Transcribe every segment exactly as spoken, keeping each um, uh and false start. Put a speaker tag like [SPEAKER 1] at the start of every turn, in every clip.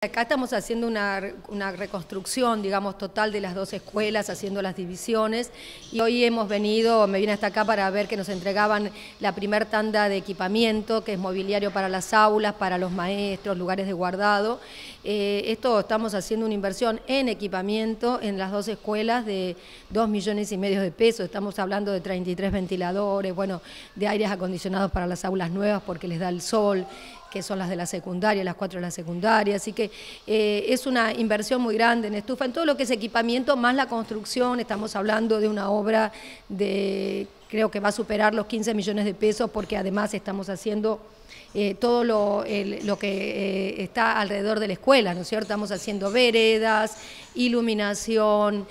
[SPEAKER 1] Acá estamos haciendo una, una reconstrucción, digamos, total de las dos escuelas, haciendo las divisiones. Y hoy hemos venido, me vine hasta acá para ver que nos entregaban la primer tanda de equipamiento, que es mobiliario para las aulas, para los maestros, lugares de guardado. Eh, esto estamos haciendo una inversión en equipamiento en las dos escuelas de dos millones y medio de pesos. Estamos hablando de treinta y tres ventiladores, bueno, de aires acondicionados para las aulas nuevas porque les da el sol, que son las de la secundaria, las cuatro de la secundaria, así que eh, es una inversión muy grande en estufa, en todo lo que es equipamiento, más la construcción. Estamos hablando de una obra de, creo que va a superar los quince millones de pesos, porque además estamos haciendo eh, todo lo, el, lo que eh, está alrededor de la escuela, ¿no es cierto? Estamos haciendo veredas, iluminación,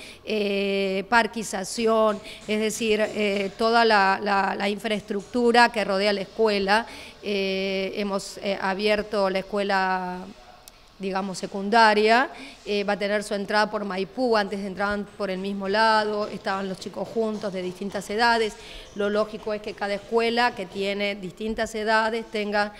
[SPEAKER 1] eh, parquización, es decir, eh, toda la, la, la infraestructura que rodea la escuela. Eh, hemos eh, abierto la escuela, digamos, secundaria, eh, va a tener su entrada por Maipú, antes entraban por el mismo lado, estaban los chicos juntos de distintas edades. Lo lógico es que cada escuela que tiene distintas edades tenga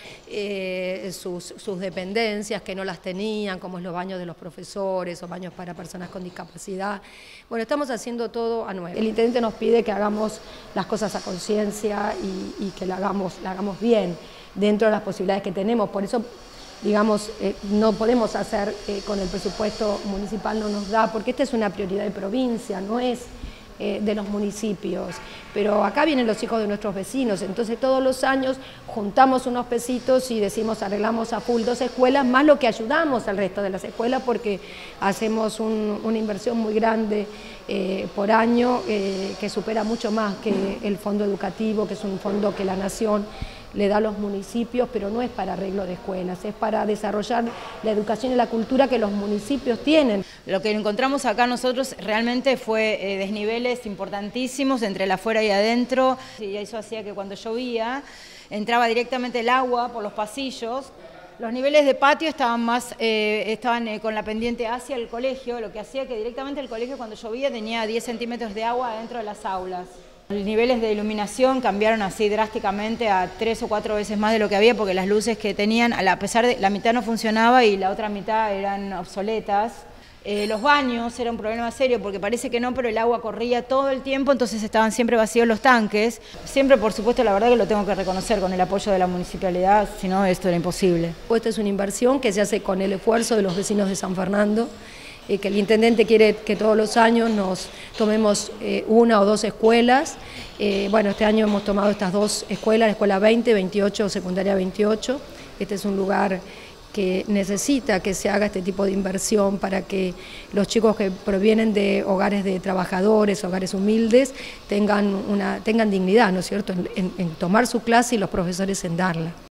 [SPEAKER 1] eh, sus, sus dependencias que no las tenían, como es los baños de los profesores o baños para personas con discapacidad. Bueno, estamos haciendo todo a nuevo. El intendente nos pide que hagamos las cosas a conciencia y, y que la hagamos, la hagamos bien, dentro de las posibilidades que tenemos. Por eso, digamos, eh, no podemos hacer eh, con el presupuesto municipal, no nos da, porque esta es una prioridad de provincia, no es eh, de los municipios. Pero acá vienen los hijos de nuestros vecinos, entonces todos los años juntamos unos pesitos y decimos arreglamos a full dos escuelas, más lo que ayudamos al resto de las escuelas, porque hacemos un, una inversión muy grande eh, por año, eh, que supera mucho más que el fondo educativo, que es un fondo que la Nación le da a los municipios, pero no es para arreglo de escuelas, es para desarrollar la educación y la cultura que los municipios tienen.
[SPEAKER 2] Lo que encontramos acá nosotros realmente fue eh, desniveles importantísimos entre el afuera y adentro, y eso hacía que cuando llovía entraba directamente el agua por los pasillos. Los niveles de patio estaban más eh, estaban eh, con la pendiente hacia el colegio, lo que hacía que directamente el colegio cuando llovía tenía diez centímetros de agua dentro de las aulas. Los niveles de iluminación cambiaron así drásticamente a tres o cuatro veces más de lo que había, porque las luces que tenían, a pesar de la mitad no funcionaba y la otra mitad eran obsoletas. Eh, los baños era un problema serio, porque parece que no, pero el agua corría todo el tiempo, entonces estaban siempre vacíos los tanques. Siempre, por supuesto, la verdad que lo tengo que reconocer, con el apoyo de la municipalidad, si no esto era imposible.
[SPEAKER 1] Esta es una inversión que se hace con el esfuerzo de los vecinos de San Fernando, eh, que el intendente quiere que todos los años nos tomemos eh, una o dos escuelas. Eh, bueno, este año hemos tomado estas dos escuelas, la escuela veinte, veintiocho, secundaria veintiocho. Este es un lugar que necesita que se haga este tipo de inversión para que los chicos que provienen de hogares de trabajadores, hogares humildes, tengan, una, tengan dignidad, ¿no es cierto?, en, en, en tomar su clase y los profesores en darla.